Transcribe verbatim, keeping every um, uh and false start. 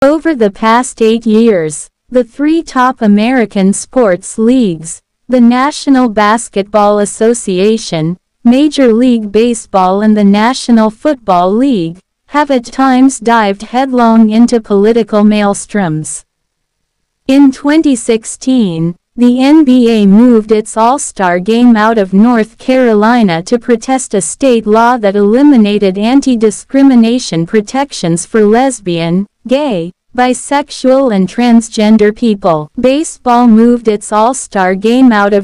Over the past eight years, the three top American sports leagues, the National Basketball Association, Major League Baseball and the National Football League, have at times dived headlong into political maelstroms. In twenty sixteen, the N B A moved its All-Star Game out of North Carolina to protest a state law that eliminated anti-discrimination protections for lesbian, gay, bisexual and transgender people. Baseball moved its All-Star Game out of